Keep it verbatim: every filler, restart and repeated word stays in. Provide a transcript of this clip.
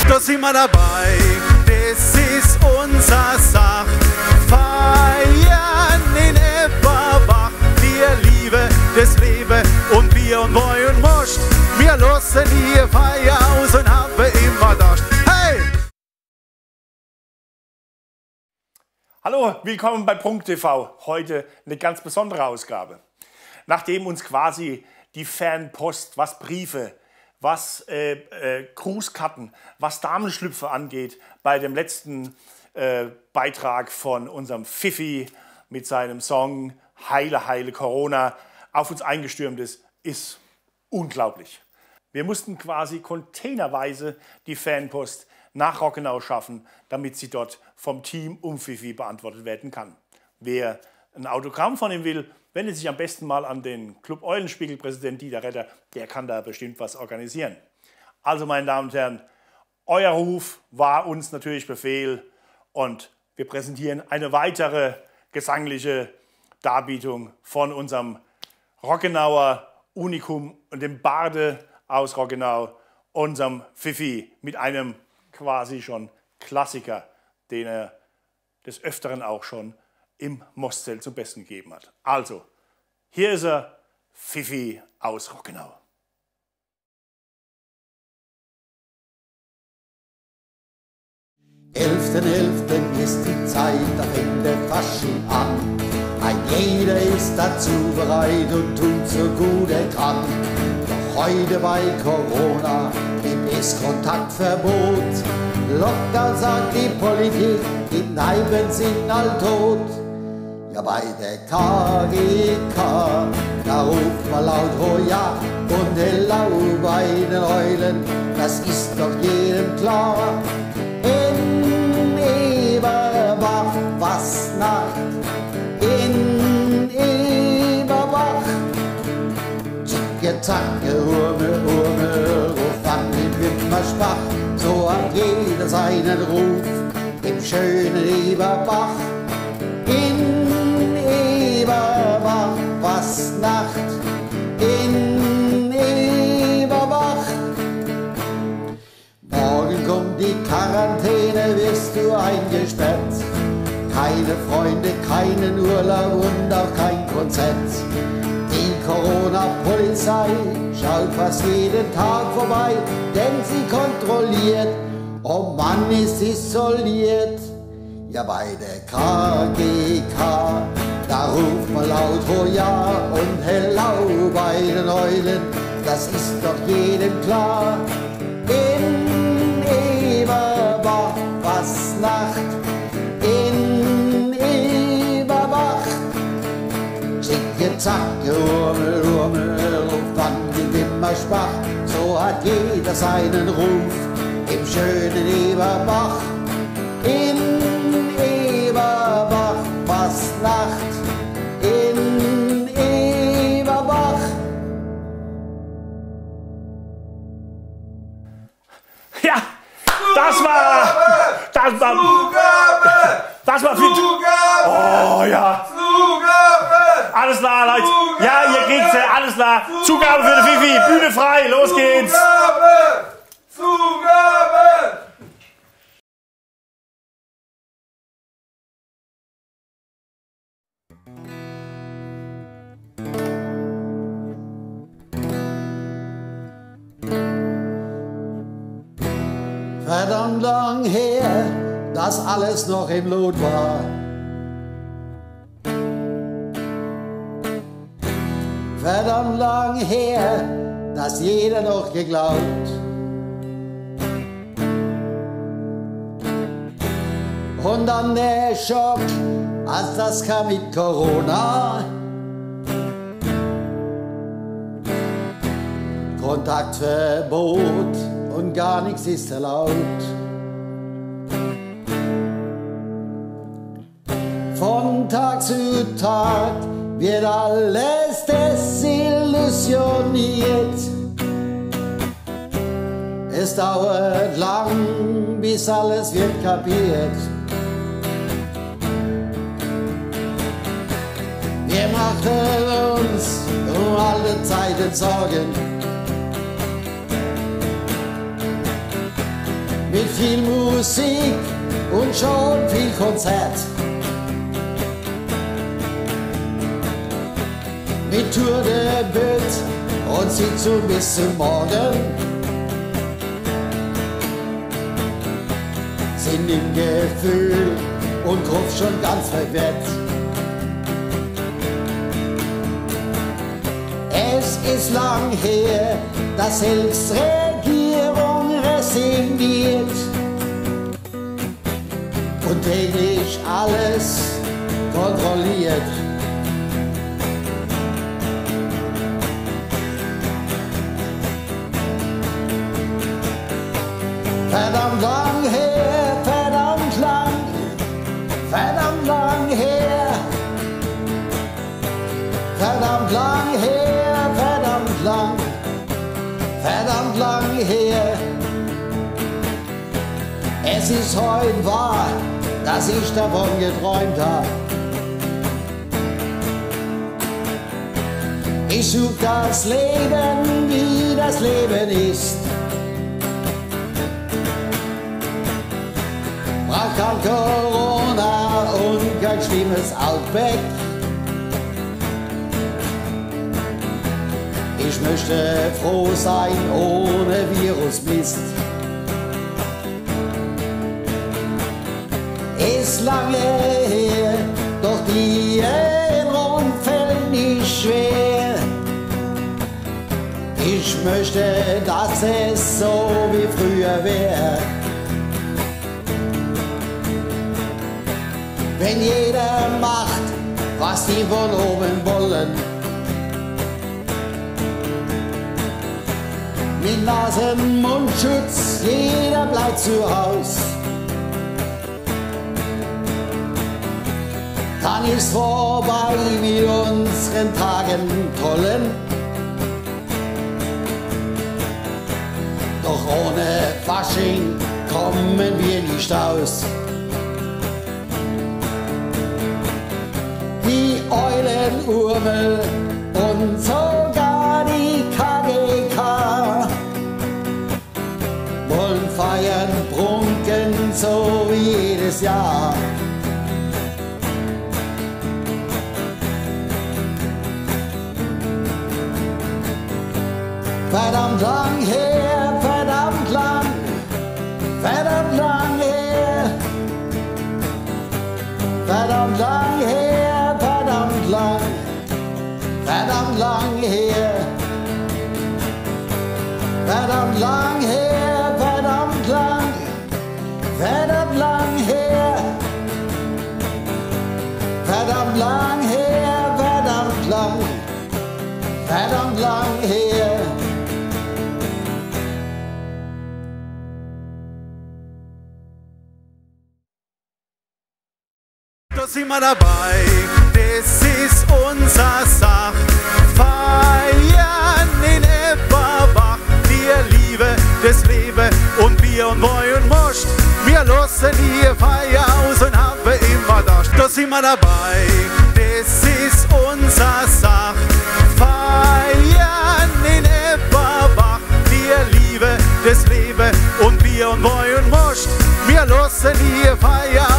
Da sind wir dabei, das ist unser Sach. Feiern in Eberbach, wir lieben das Leben und Bier und Wein und Most. Wir lassen die Feier aus und haben immer das. Hey! Hallo, willkommen bei Prunk T V. Heute eine ganz besondere Ausgabe. Nachdem uns quasi die Fanpost, was Briefe, was äh, äh, Grußkarten, was Damenschlüpfe angeht, bei dem letzten äh, Beitrag von unserem Fifi mit seinem Song Heile, Heile Corona auf uns eingestürmt ist, ist unglaublich. Wir mussten quasi containerweise die Fanpost nach Rockenau schaffen, damit sie dort vom Team um Fifi beantwortet werden kann. Wer ein Autogramm von ihm will, wendet sich am besten mal an den Club Eulenspiegel-Präsident Dieter Retter, der kann da bestimmt was organisieren. Also, meine Damen und Herren, euer Ruf war uns natürlich Befehl und wir präsentieren eine weitere gesangliche Darbietung von unserem Rockenauer Unikum und dem Barde aus Rockenau, unserem Fifi, mit einem quasi schon Klassiker, den er des Öfteren auch schon im Mostzelt zum Besten gegeben hat. Also, hier ist er, Fifi aus Rockenau. elften elften ist die Zeit, da fängt der Fasching an. Ein jeder ist dazu bereit und tut so gut er kann. Doch heute bei Corona gibt es Kontaktverbot. Lockdown sagt die Politik, die Kneipen sind all tot. Ja, bei der K G K, da ruft man laut Hoja und hellau bei den Eulen, das ist doch jedem klar. In Eberbach, was Nacht, in Eberbach. Zicke, zacke, Urme, Urme, ruf an den Wimmerspach, so hat jeder seinen Ruf im schönen Eberbach. In Eberbach, was Nacht, in Eberbach. Morgen kommt die Quarantäne, wirst du eingesperrt. Keine Freunde, keinen Urlaub und auch kein Konzert. Die Corona-Polizei schaut fast jeden Tag vorbei, denn sie kontrolliert, ob man ist isoliert. Ja, bei der K G K, da ruft man laut Hoja und hellau bei den Eulen, das ist doch jedem klar. In Eberbach, was Nacht, in Eberbach. Schicke, zacke, Urmel, Urmel, ruft an den Wimmerspach, so hat jeder seinen Ruf im schönen Eberbach. In Eberbach, was Nacht, in Eberbach. Ja, das war, das war, Zugabe! das war viel. Zugabe! Oh ja, Zugabe! alles klar, Leute. Ja, ihr kriegt's ja, alles klar. Zugabe für den Fifi, Bühne frei, los geht's. Zugabe! Zugabe! Verdammt lang her, dass alles noch im Lot war. Verdammt lang her, dass jeder noch geglaubt. Und dann der Schock, als das kam mit Corona. Kontaktverbot und gar nichts ist erlaubt. Von Tag zu Tag wird alles desillusioniert. Es dauert lang, bis alles wird kapiert. Wir machen uns um alle Zeiten Sorgen. viel Musik und schon viel Konzert. Mit Tour de Bütt und Sitzung bis zum Morgen sind im Gefühl und Kopf schon ganz verwirrt. Es ist lang her, dass selbst Regierung resigniert und täglich alles kontrolliert. Verdammt lang her, verdammt lang, verdammt lang her, verdammt lang her, verdammt lang, verdammt lang her. Es ist heute wahr, dass ich davon geträumt habe. Ich such das Leben, wie das Leben ist. Braucht kein Corona und kein schlimmes Outbreak. Ich möchte froh sein ohne Virusmist. Ist lange her, doch die Erinnerung fällt nicht schwer. Ich möchte, dass es so wie früher wäre. Wenn jeder macht, was die von oben wollen. Mit Nasen-Mundschutz, jeder bleibt zu Haus. Dann ist vorbei mit unseren Tagen tollen. Doch ohne Fasching kommen wir nicht aus. Die Eulenurmel und sogar die K G K wollen feiern, prunken, so wie jedes Jahr. Verdammt lang her, verdammt lang, verdammt lang her, verdammt lang her, verdammt lang, verdammt lang her, verdammt lang her, verdammt lang, verdammt lang her, verdammt lang her, verdammt lang, verdammt lang her. Da sind wir dabei, das ist unser Sach. Feiern in Eberbach, wir lieben das Leben und Bier und Wein und Most. Wir lassen die Feier aus und haben immer das. Da sind wir dabei, das ist unser Sach. Feiern in Eberbach, wir lieben das Leben und Bier und Wein und Most. Wir lassen die Feier